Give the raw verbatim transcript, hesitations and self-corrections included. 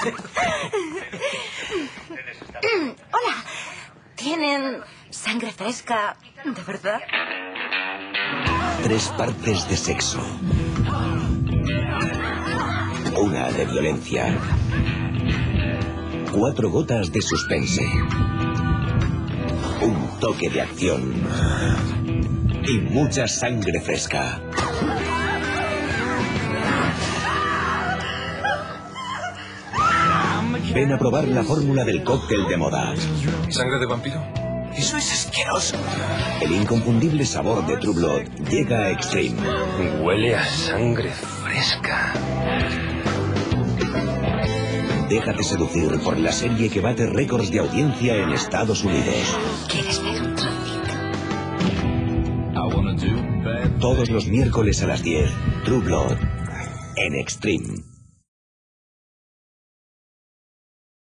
Hola. ¿Tienen sangre fresca, de verdad? Tres partes de sexo. Una de violencia. Cuatro gotas de suspense. Un toque de acción. Y mucha sangre fresca. Ven a probar la fórmula del cóctel de moda. ¿Sangre de vampiro? Eso es asqueroso. El inconfundible sabor de True Blood llega a Extreme. Huele a sangre fresca. Déjate seducir por la serie que bate récords de audiencia en Estados Unidos. ¿Quieres ver un trocito? Todos los miércoles a las diez, True Blood, en Extreme.